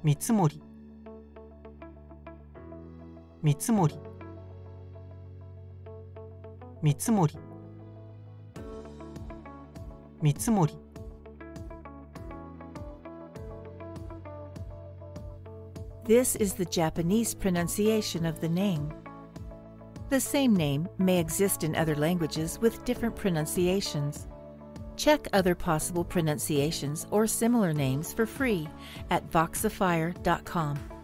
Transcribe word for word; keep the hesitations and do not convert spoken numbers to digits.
みつもりみつもりみつもりみつもり This is the Japanese pronunciation of the name. The same name may exist in other languages with different pronunciations. Check other possible pronunciations or similar names for free at voxifier dot com.